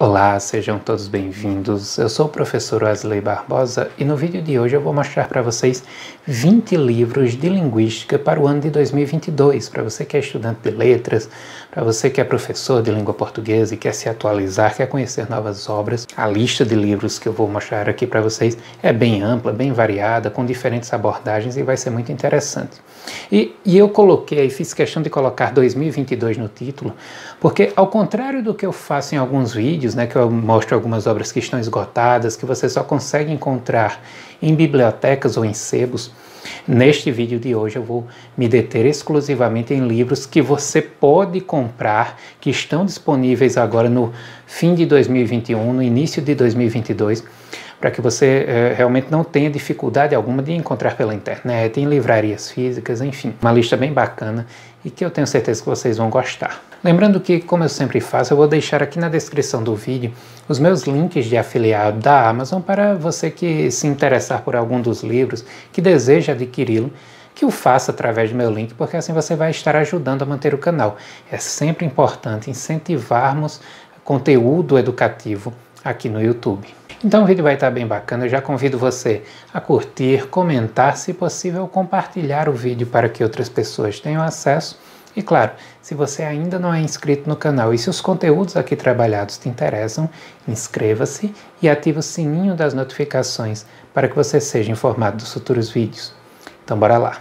Olá, sejam todos bem-vindos. Eu sou o professor Wesley Barbosa e no vídeo de hoje eu vou mostrar para vocês 20 livros de linguística para o ano de 2022, para você que é estudante de letras, para você que é professor de língua portuguesa e quer se atualizar, quer conhecer novas obras. A lista de livros que eu vou mostrar aqui para vocês é bem ampla, bem variada, com diferentes abordagens e vai ser muito interessante. E eu coloquei, fiz questão de colocar 2022 no título, porque ao contrário do que eu faço em alguns vídeos, que eu mostro algumas obras que estão esgotadas, que você só consegue encontrar em bibliotecas ou em sebos, neste vídeo de hoje eu vou me deter exclusivamente em livros que você pode comprar, que estão disponíveis agora no fim de 2021, no início de 2022, para que você realmente não tenha dificuldade alguma de encontrar pela internet, em livrarias físicas, enfim. Uma lista bem bacana e que eu tenho certeza que vocês vão gostar. Lembrando que, como eu sempre faço, eu vou deixar aqui na descrição do vídeo os meus links de afiliado da Amazon para você que se interessar por algum dos livros, que deseja adquiri-lo, que o faça através do meu link, porque assim você vai estar ajudando a manter o canal. É sempre importante incentivarmos conteúdo educativo aqui no YouTube. Então o vídeo vai estar bem bacana, eu já convido você a curtir, comentar, se possível compartilhar o vídeo para que outras pessoas tenham acesso. E claro, se você ainda não é inscrito no canal e se os conteúdos aqui trabalhados te interessam, inscreva-se e ative o sininho das notificações para que você seja informado dos futuros vídeos. Então bora lá!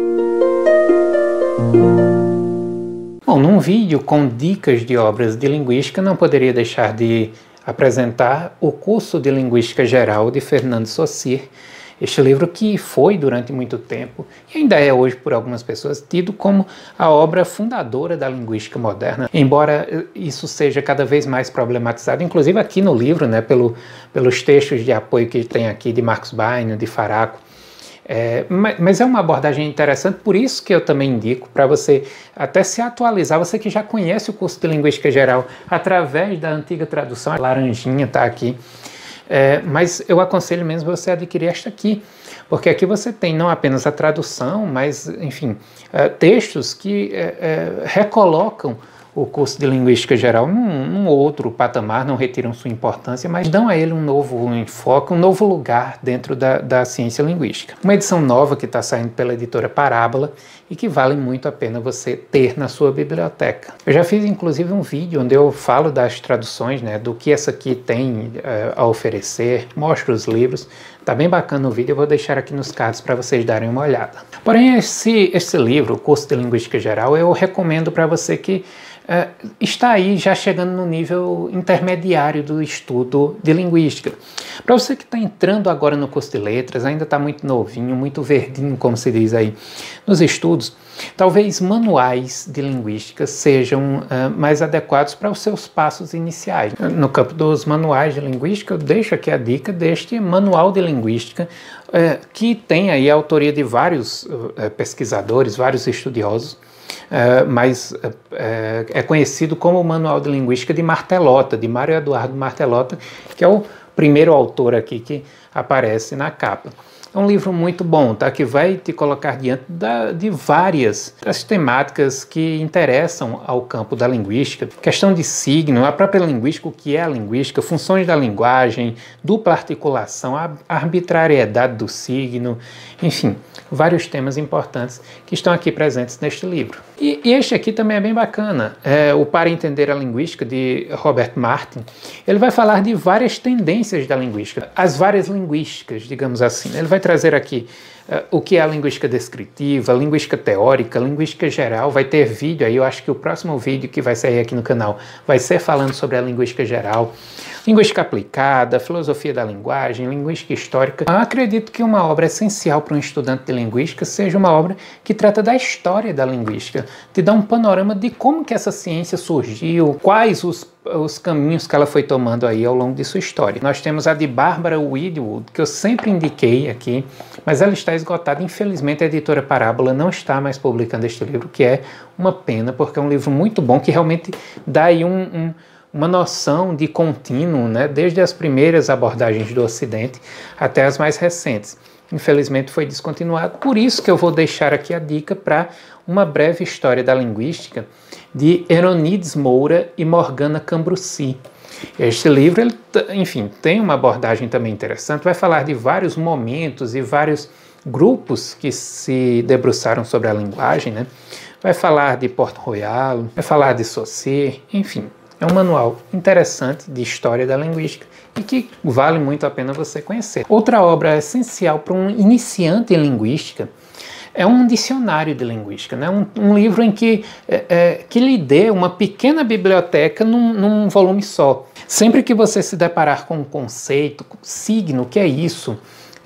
Bom, num vídeo com dicas de obras de linguística, não poderia deixar de apresentar o curso de Linguística Geral de Fernando Saussure, este livro que foi durante muito tempo e ainda é hoje por algumas pessoas tido como a obra fundadora da linguística moderna, embora isso seja cada vez mais problematizado, inclusive aqui no livro, pelos textos de apoio que tem aqui de Marcos Bainio, de Faraco. Mas é uma abordagem interessante, por isso que eu também indico para você até se atualizar, você que já conhece o curso de Linguística Geral através da antiga tradução, a laranjinha está aqui, mas eu aconselho mesmo você adquirir esta aqui, porque aqui você tem não apenas a tradução, mas, enfim, textos que recolocam o curso de Linguística Geral num outro patamar, não retiram sua importância, mas dão a ele um novo enfoque, um novo lugar dentro da ciência linguística. Uma edição nova que está saindo pela editora Parábola e que vale muito a pena você ter na sua biblioteca. Eu já fiz inclusive um vídeo onde eu falo das traduções, do que essa aqui tem a oferecer, mostro os livros. Tá bem bacana o vídeo, eu vou deixar aqui nos cards para vocês darem uma olhada. Porém, esse livro, o curso de Linguística Geral, eu recomendo para você que está aí já chegando no nível intermediário do estudo de linguística. Para você que está entrando agora no curso de letras, ainda está muito novinho, muito verdinho, como se diz aí, nos estudos, talvez manuais de linguística sejam mais adequados para os seus passos iniciais. No campo dos manuais de linguística, eu deixo aqui a dica deste manual de linguística, que tem aí a autoria de vários pesquisadores, vários estudiosos, mas é conhecido como o Manual de Linguística de Martelota, de Mário Eduardo Martelota, que é o primeiro autor aqui que aparece na capa. É um livro muito bom, que vai te colocar diante de várias das temáticas que interessam ao campo da linguística. Questão de signo, a própria linguística, o que é a linguística, funções da linguagem, dupla articulação, a arbitrariedade do signo, enfim, vários temas importantes que estão aqui presentes neste livro. E este aqui também é bem bacana, o Para Entender a Linguística, de Robert Martin. Ele vai falar de várias tendências da linguística, as várias linguísticas, digamos assim. Ele vai trazer aqui o que é a linguística descritiva, linguística teórica, linguística geral. Vai ter vídeo aí, eu acho que o próximo vídeo que vai sair aqui no canal vai ser falando sobre a linguística geral, linguística aplicada, filosofia da linguagem, linguística histórica. Eu acredito que uma obra essencial para um estudante de linguística seja uma obra que trata da história da linguística, te dá um panorama de como que essa ciência surgiu, quais os caminhos que ela foi tomando aí ao longo de sua história. Nós temos a de Barbara Wedgwood, que eu sempre indiquei aqui, mas ela está esgotada. Infelizmente a editora Parábola não está mais publicando este livro, que é uma pena, porque é um livro muito bom, que realmente dá aí uma noção de contínuo, desde as primeiras abordagens do Ocidente até as mais recentes. Infelizmente foi descontinuado, por isso que eu vou deixar aqui a dica para uma breve história da linguística de Heronides Moura e Morgana Cambrucci. Este livro, ele, enfim, tem uma abordagem também interessante, vai falar de vários momentos e vários grupos que se debruçaram sobre a linguagem, né? Vai falar de Port Royal, vai falar de Saussure, enfim. É um manual interessante de história da linguística e que vale muito a pena você conhecer. Outra obra essencial para um iniciante em linguística é um dicionário de linguística, né? Um livro em que lhe dê uma pequena biblioteca num volume só. Sempre que você se deparar com um conceito, signo, o que é isso?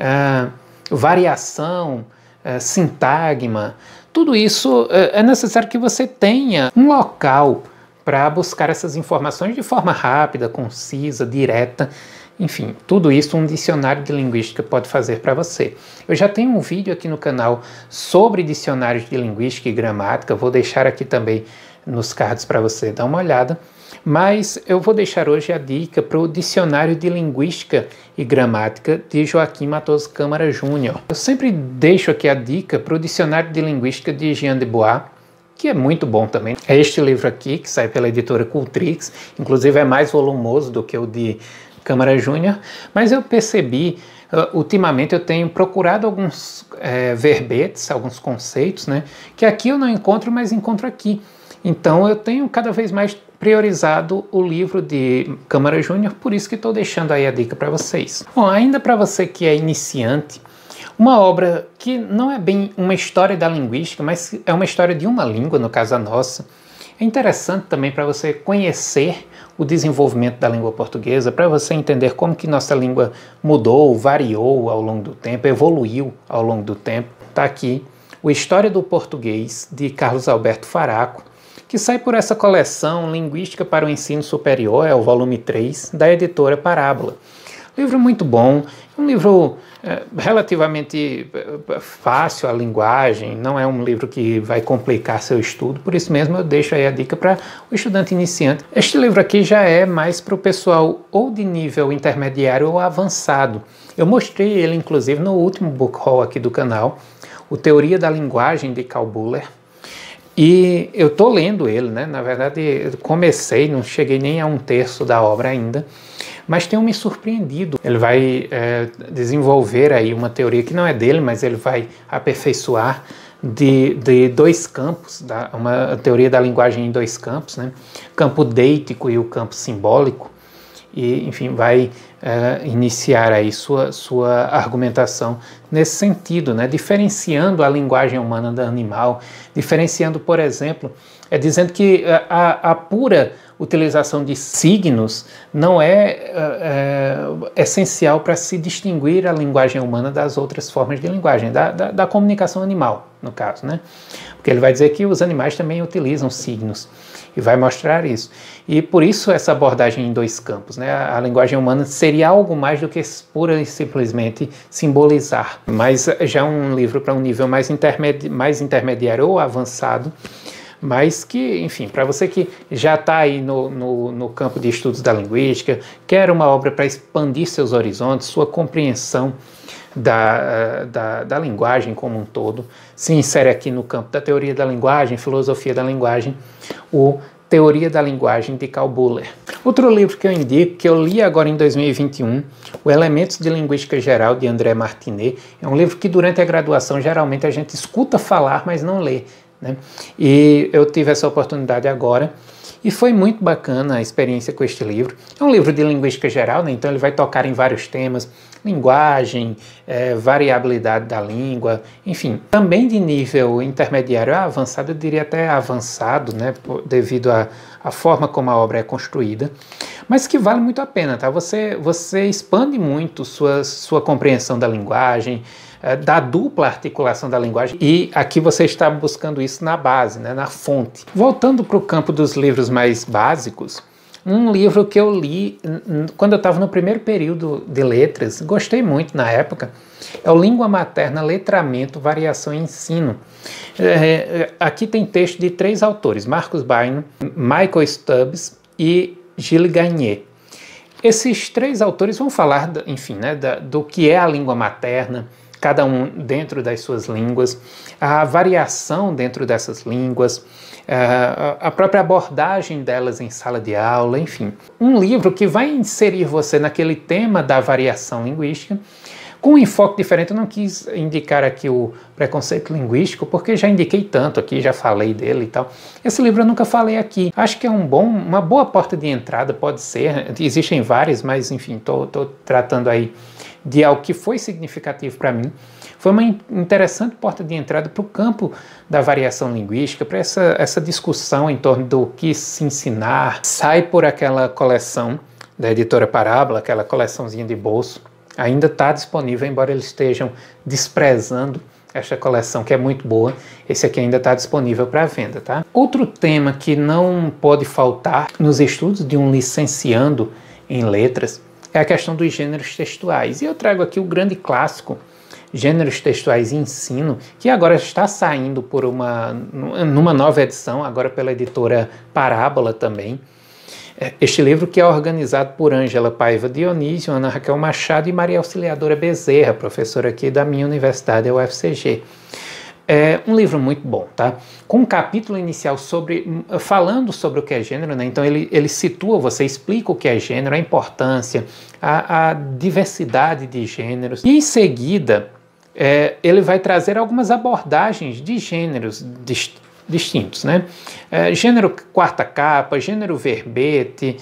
Variação, sintagma, tudo isso é necessário que você tenha um local para buscar essas informações de forma rápida, concisa, direta. Enfim, tudo isso um dicionário de linguística pode fazer para você. Eu já tenho um vídeo aqui no canal sobre dicionários de linguística e gramática, vou deixar aqui também nos cards para você dar uma olhada, mas eu vou deixar hoje a dica para o Dicionário de Linguística e Gramática de Joaquim Matoso Câmara Júnior. Eu sempre deixo aqui a dica para o Dicionário de Linguística de Jean de Bois, que é muito bom também. É este livro aqui, que sai pela editora Cultrix, inclusive é mais volumoso do que o de Câmara Júnior, mas eu percebi, ultimamente eu tenho procurado alguns verbetes, alguns conceitos, né, que aqui eu não encontro, mas encontro aqui. Então eu tenho cada vez mais priorizado o livro de Câmara Júnior, por isso que estou deixando aí a dica para vocês. Bom, ainda para você que é iniciante, uma obra que não é bem uma história da linguística, mas é uma história de uma língua, no caso a nossa. É interessante também para você conhecer o desenvolvimento da língua portuguesa, para você entender como que nossa língua mudou, variou ao longo do tempo, evoluiu ao longo do tempo. Está aqui o História do Português, de Carlos Alberto Faraco, que sai por essa coleção Linguística para o Ensino Superior, é o volume 3, da editora Parábola. Livro muito bom, um livro relativamente fácil a linguagem, não é um livro que vai complicar seu estudo, por isso mesmo eu deixo aí a dica para o estudante iniciante. Este livro aqui já é mais para o pessoal ou de nível intermediário ou avançado. Eu mostrei ele inclusive no último book haul aqui do canal, o Teoria da Linguagem de Karl Bühler. E eu estou lendo ele, né? Na verdade eu comecei, não cheguei nem a um terço da obra ainda, mas tenho me surpreendido. Ele vai desenvolver aí uma teoria que não é dele, mas ele vai aperfeiçoar de dois campos, uma teoria da linguagem em dois campos, né? O campo deítico e o campo simbólico. E, enfim, vai iniciar aí sua argumentação nesse sentido, né? Diferenciando a linguagem humana da animal, diferenciando, por exemplo, dizendo que a pura utilização de signos não é essencial para se distinguir a linguagem humana das outras formas de linguagem, da comunicação animal, no caso, né? Porque ele vai dizer que os animais também utilizam signos e vai mostrar isso. E por isso essa abordagem em dois campos, né? A linguagem humana seria algo mais do que pura e simplesmente simbolizar, mas já um livro para um nível mais intermediário ou avançado, mas que, enfim, para você que já está aí no campo de estudos da linguística, quer uma obra para expandir seus horizontes, sua compreensão da linguagem como um todo, se insere aqui no campo da teoria da linguagem, filosofia da linguagem, o Teoria da Linguagem de Karl Bühler. Outro livro que eu indico, que eu li agora em 2021, o Elementos de Linguística Geral, de André Martinet, é um livro que durante a graduação geralmente a gente escuta falar, mas não lê, né? E eu tive essa oportunidade agora e foi muito bacana a experiência com este livro. É um livro de linguística geral, né? Então ele vai tocar em vários temas, linguagem, variabilidade da língua, enfim. Também de nível intermediário a avançado, eu diria até avançado, né? Devido à forma como a obra é construída, mas que vale muito a pena, tá? Você expande muito sua compreensão da linguagem, da dupla articulação da linguagem, e aqui você está buscando isso na base, né, na fonte. Voltando para o campo dos livros mais básicos, um livro que eu li quando eu estava no primeiro período de letras, gostei muito na época, é o Língua Materna, Letramento, Variação e Ensino. Aqui tem texto de 3 autores, Marcus Baino, Michael Stubbs e Gilles Gagné. Esses 3 autores vão falar, enfim, né, do que é a língua materna, cada um dentro das suas línguas, a variação dentro dessas línguas, a própria abordagem delas em sala de aula, enfim. Um livro que vai inserir você naquele tema da variação linguística, com um enfoque diferente. Eu não quis indicar aqui o preconceito linguístico, porque já indiquei tanto aqui, já falei dele e tal. Esse livro eu nunca falei aqui. Acho que é uma boa porta de entrada, pode ser. Existem várias, mas enfim, estou tratando aí de algo que foi significativo para mim. Foi uma interessante porta de entrada para o campo da variação linguística, para essa discussão em torno do que se ensinar. Sai por aquela coleção da editora Parábola, aquela coleçãozinha de bolso. Ainda está disponível, embora eles estejam desprezando esta coleção, que é muito boa. Esse aqui ainda está disponível para venda, tá? Outro tema que não pode faltar nos estudos de um licenciando em letras é a questão dos gêneros textuais. E eu trago aqui o grande clássico, Gêneros Textuais e Ensino, que agora está saindo numa nova edição, agora pela editora Parábola também. Este livro que é organizado por Ângela Paiva Dionísio, Ana Raquel Machado e Maria Auxiliadora Bezerra, professora aqui da minha universidade, a UFCG. É um livro muito bom, tá? Com um capítulo inicial falando sobre o que é gênero, né? Então ele situa, você explica o que é gênero, a importância, a diversidade de gêneros. E em seguida, ele vai trazer algumas abordagens de gêneros distintos, né? Gênero quarta capa, gênero verbete,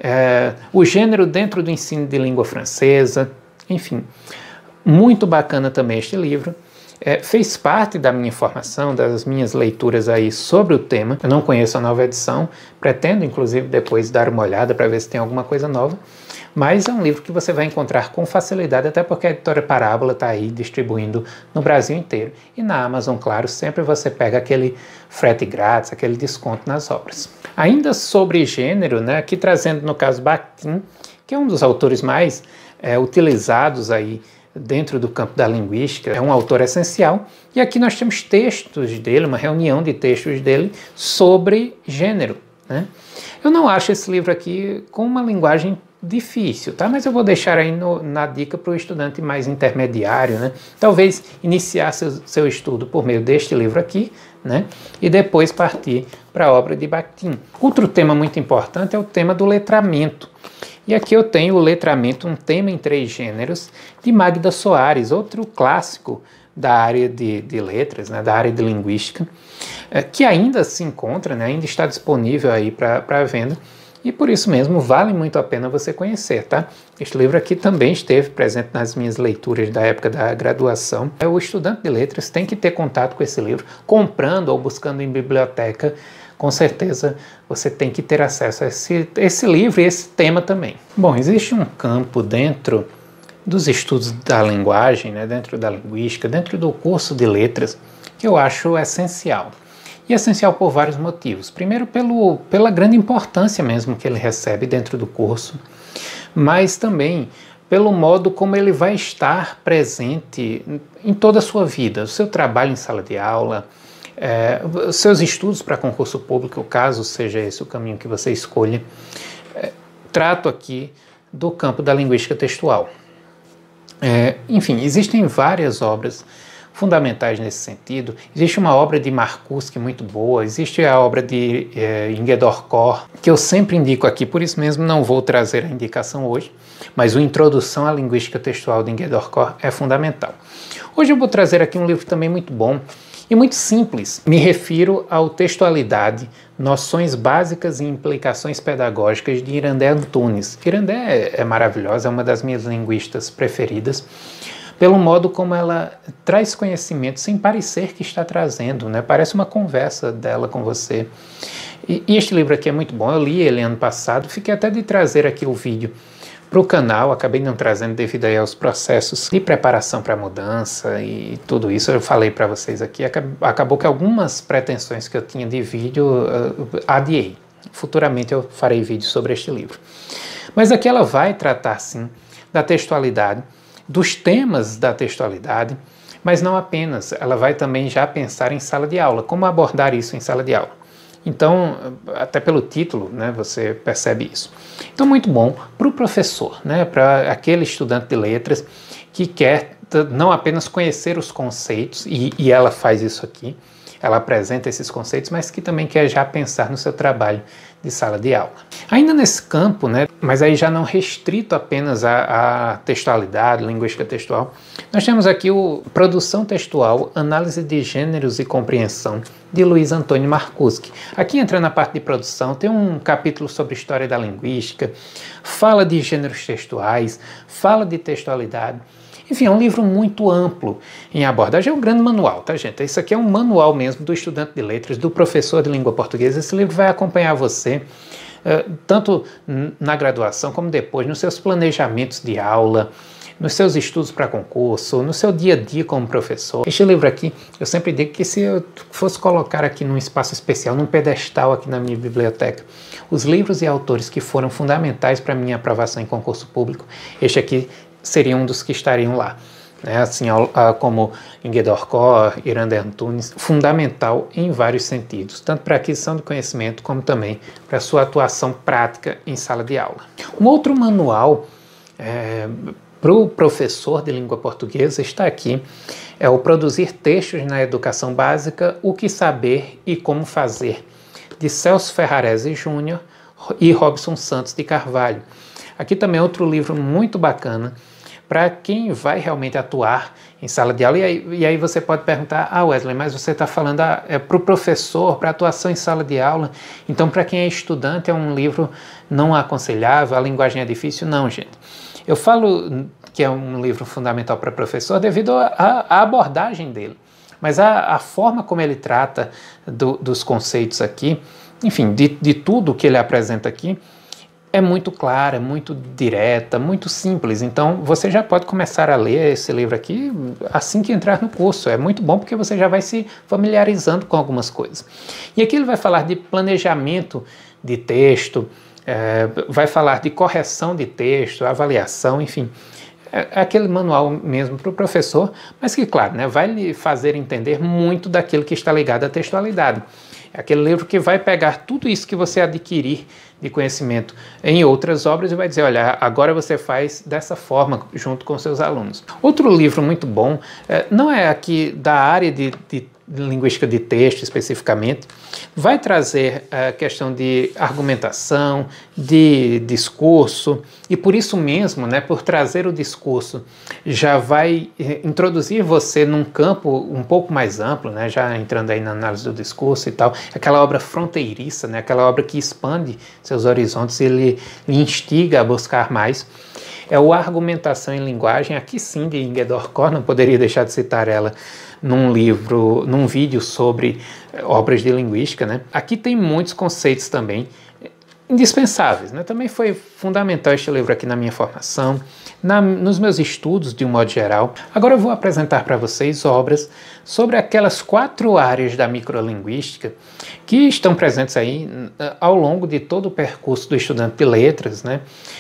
o gênero dentro do ensino de língua francesa, enfim. Muito bacana também este livro. Fez parte da minha formação, das minhas leituras aí sobre o tema. Eu não conheço a nova edição, pretendo inclusive depois dar uma olhada para ver se tem alguma coisa nova, mas é um livro que você vai encontrar com facilidade, até porque a editora Parábola está aí distribuindo no Brasil inteiro. E na Amazon, claro, sempre você pega aquele frete grátis, aquele desconto nas obras. Ainda sobre gênero, né, aqui trazendo no caso Bakhtin, que é um dos autores mais utilizados aí dentro do campo da linguística, é um autor essencial, e aqui nós temos textos dele, uma reunião de textos dele sobre gênero, né? Eu não acho esse livro aqui com uma linguagem difícil, tá? Mas eu vou deixar aí na dica para o estudante mais intermediário, né? Talvez iniciar seu estudo por meio deste livro aqui, né? E depois partir para a obra de Bakhtin. Outro tema muito importante é o tema do letramento. E aqui eu tenho o letramento, um tema em 3 gêneros, de Magda Soares, outro clássico da área de letras, né, da área de linguística, que ainda se encontra, né, ainda está disponível aí para venda, e por isso mesmo vale muito a pena você conhecer, tá? Este livro aqui também esteve presente nas minhas leituras da época da graduação. O estudante de letras tem que ter contato com esse livro, comprando ou buscando em biblioteca. Com certeza você tem que ter acesso a esse livro e esse tema também. Bom, existe um campo dentro dos estudos da linguagem, né, dentro da linguística, dentro do curso de letras, que eu acho essencial. E essencial por vários motivos. Primeiro, pela grande importância mesmo que ele recebe dentro do curso, mas também pelo modo como ele vai estar presente em toda a sua vida, o seu trabalho em sala de aula, seus estudos para concurso público, caso seja esse o caminho que você escolha. Trato aqui do campo da linguística textual. Enfim, existem várias obras fundamentais nesse sentido. Existe uma obra de Marcuski muito boa, existe a obra de Ingedorkor, que eu sempre indico aqui, por isso mesmo não vou trazer a indicação hoje, mas o Introdução à Linguística Textual de Ingedorkor é fundamental. Hoje eu vou trazer aqui um livro também muito bom, e muito simples. Me refiro ao Textualidade, Noções Básicas e Implicações Pedagógicas de Irandé Antunes. Irandé é maravilhosa, é uma das minhas linguistas preferidas, pelo modo como ela traz conhecimento sem parecer que está trazendo, né? Parece uma conversa dela com você. E este livro aqui é muito bom, eu li ele ano passado, fiquei até de trazer aqui o vídeo para o canal, acabei não trazendo devido aí aos processos de preparação para a mudança e tudo isso, eu falei para vocês aqui, acabou que algumas pretensões que eu tinha de vídeo adiei. Futuramente eu farei vídeo sobre este livro. Mas aqui ela vai tratar sim da textualidade, dos temas da textualidade, mas não apenas, ela vai também já pensar em sala de aula, como abordar isso em sala de aula. Então, até pelo título, né, você percebe isso. Então, muito bom para o professor, né, para aquele estudante de letras que quer não apenas conhecer os conceitos, e ela faz isso aqui, ela apresenta esses conceitos, mas que também quer já pensar no seu trabalho de sala de aula. Ainda nesse campo, né, mas aí já não restrito apenas à textualidade, linguística textual, nós temos aqui o Produção Textual, Análise de Gêneros e Compreensão, de Luiz Antônio Marcuski. Aqui entra na parte de produção, tem um capítulo sobre história da linguística, fala de gêneros textuais, fala de textualidade. Enfim, é um livro muito amplo em abordagem, é um grande manual, tá, gente? Isso aqui é um manual mesmo do estudante de letras, do professor de língua portuguesa. Esse livro vai acompanhar você, tanto na graduação como depois, nos seus planejamentos de aula, nos seus estudos para concurso, no seu dia a dia como professor. Este livro aqui, eu sempre digo que se eu fosse colocar aqui num espaço especial, num pedestal aqui na minha biblioteca, os livros e autores que foram fundamentais para a minha aprovação em concurso público, este aqui seria um dos que estariam lá, né? Assim como Enguedor Cor, Iranda Antunes, fundamental em vários sentidos, tanto para a aquisição de conhecimento como também para a sua atuação prática em sala de aula. Um outro manual para o professor de língua portuguesa está aqui, é o Produzir Textos na Educação Básica, O que Saber e Como Fazer, de Celso Ferrarese Júnior e Robson Santos de Carvalho. Aqui também é outro livro muito bacana para quem vai realmente atuar em sala de aula. E aí você pode perguntar, Wesley, mas você está falando para o professor, para atuação em sala de aula, então para quem é estudante é um livro não aconselhável, a linguagem é difícil? Não, gente. Eu falo que é um livro fundamental para professor devido à abordagem dele, mas a forma como ele trata dos conceitos aqui, enfim, de tudo que ele apresenta aqui, é muito clara, muito direta, muito simples. Então, você já pode começar a ler esse livro aqui assim que entrar no curso. É muito bom porque você já vai se familiarizando com algumas coisas. E aqui ele vai falar de planejamento de texto, vai falar de correção de texto, avaliação, enfim. É aquele manual mesmo para o professor, mas que, claro, né, vai lhe fazer entender muito daquilo que está ligado à textualidade. É aquele livro que vai pegar tudo isso que você adquirir de conhecimento em outras obras e vai dizer, olha, agora você faz dessa forma junto com seus alunos. Outro livro muito bom, não é aqui da área de linguística de texto especificamente, vai trazer a questão de argumentação, de discurso, e por isso mesmo, né, por trazer o discurso, já vai introduzir você num campo um pouco mais amplo, né, já entrando aí na análise do discurso e tal, aquela obra fronteiriça, né, aquela obra que expande seus horizontes e lhe instiga a buscar mais. É o Argumentação em Linguagem, aqui sim, de Enguedor Cor, não poderia deixar de citar ela num vídeo sobre obras de linguística, né? Aqui tem muitos conceitos também indispensáveis, né? Também foi fundamental este livro aqui na minha formação, nos meus estudos de um modo geral. Agora eu vou apresentar para vocês obras sobre aquelas 4 áreas da microlinguística que estão presentes aí ao longo de todo o percurso do estudante de letras, né?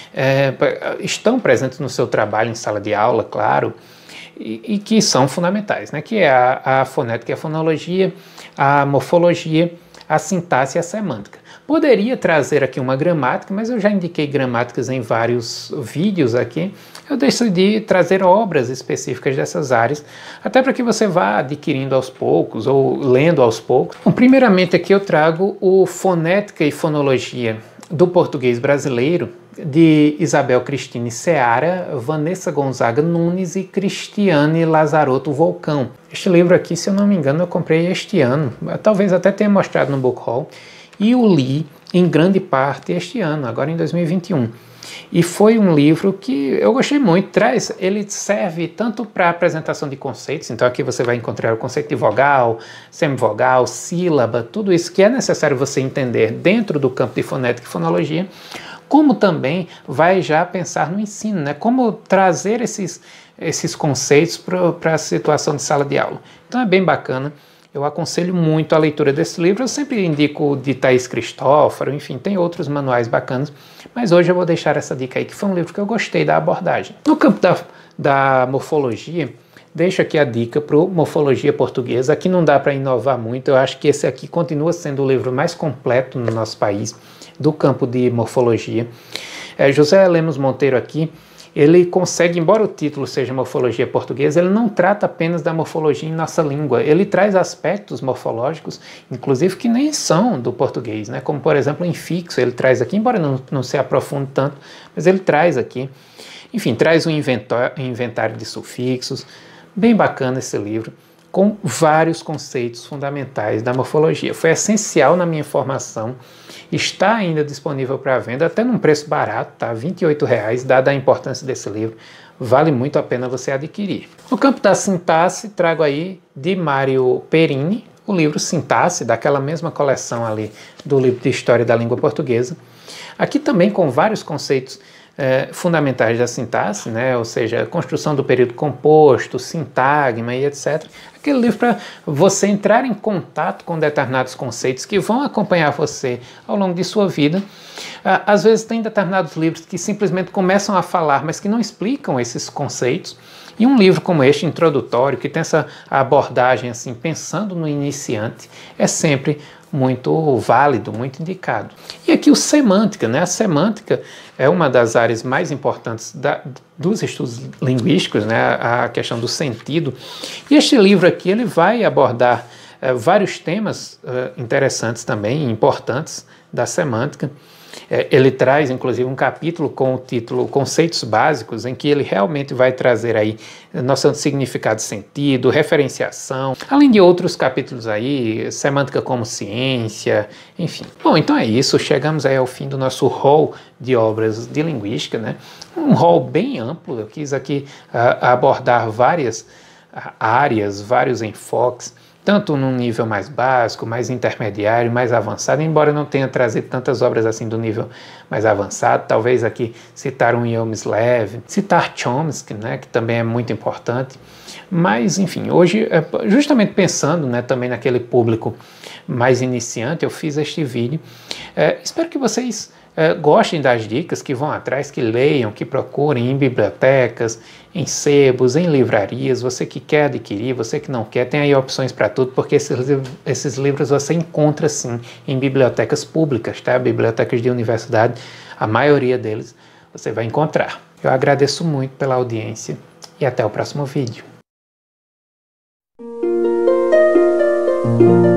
Estão presentes no seu trabalho em sala de aula, claro, e que são fundamentais, né? Que é a fonética e a fonologia, a morfologia, a sintaxe e a semântica. Poderia trazer aqui uma gramática, mas eu já indiquei gramáticas em vários vídeos aqui. Eu decidi trazer obras específicas dessas áreas, até para que você vá adquirindo aos poucos ou lendo aos poucos. Bom, primeiramente aqui eu trago o Fonética e Fonologia do Português Brasileiro, de Isabel Cristine Seara, Vanessa Gonzaga Nunes e Cristiane Lazarotto Volcão. Este livro aqui, se eu não me engano, eu comprei este ano, talvez até tenha mostrado no Book Haul, e o li em grande parte este ano, agora em 2021. E foi um livro que eu gostei muito. Ele serve tanto para apresentação de conceitos, então aqui você vai encontrar o conceito de vogal, semivogal, sílaba, tudo isso que é necessário você entender dentro do campo de fonética e fonologia, como também vai já pensar no ensino, né? Como trazer esses conceitos para a situação de sala de aula. Então é bem bacana. Eu aconselho muito a leitura desse livro. Eu sempre indico o de Thaís Cristófaro, enfim, tem outros manuais bacanas, mas hoje eu vou deixar essa dica aí, que foi um livro que eu gostei da abordagem. No campo da morfologia, deixo aqui a dica para o Morfologia Portuguesa. Aqui não dá para inovar muito, eu acho que esse aqui continua sendo o livro mais completo no nosso país, do campo de morfologia. José Lemos Monteiro aqui, ele consegue, embora o título seja Morfologia Portuguesa, ele não trata apenas da morfologia em nossa língua, ele traz aspectos morfológicos, inclusive que nem são do português, né? Como por exemplo o infixo, ele traz aqui, embora não se aprofunde tanto, mas ele traz aqui. Enfim, traz um inventário de sufixos, bem bacana esse livro, com vários conceitos fundamentais da morfologia. Foi essencial na minha formação, está ainda disponível para venda, até num preço barato, tá? R$ 28,00, dada a importância desse livro, vale muito a pena você adquirir. No campo da sintaxe, trago aí de Mário Perini, o livro Sintaxe, daquela mesma coleção ali do livro de História da Língua Portuguesa. Aqui também com vários conceitos fundamentais da sintaxe, né? Ou seja, construção do período composto, sintagma e etc. Aquele livro para você entrar em contato com determinados conceitos que vão acompanhar você ao longo de sua vida. Às vezes tem determinados livros que simplesmente começam a falar, mas que não explicam esses conceitos. E um livro como este, introdutório, que tem essa abordagem assim, pensando no iniciante, é sempre muito válido, muito indicado. E aqui o semântica, né? A semântica é uma das áreas mais importantes dos estudos linguísticos, né? A questão do sentido. E este livro aqui ele vai abordar vários temas interessantes também, importantes da semântica. Ele traz, inclusive, um capítulo com o título Conceitos Básicos, em que ele realmente vai trazer aí noção de significado e sentido, referenciação, além de outros capítulos aí, semântica como ciência, enfim. Bom, então é isso, chegamos aí ao fim do nosso rol de obras de linguística, né? Um rol bem amplo, eu quis aqui abordar várias áreas, vários enfoques, tanto num nível mais básico, mais intermediário, mais avançado, embora eu não tenha trazido tantas obras assim do nível mais avançado, talvez aqui citar um Yoel Mislev, citar Chomsky, né, que também é muito importante, mas enfim, hoje, justamente pensando, né, também naquele público mais iniciante, eu fiz este vídeo. Espero que vocês gostem das dicas, que vão atrás, que leiam, que procurem em bibliotecas, em sebos, em livrarias, você que quer adquirir, você que não quer, tem aí opções para tudo, porque esses livros você encontra sim em bibliotecas públicas, tá? Bibliotecas de universidade, a maioria deles você vai encontrar. Eu agradeço muito pela audiência e até o próximo vídeo.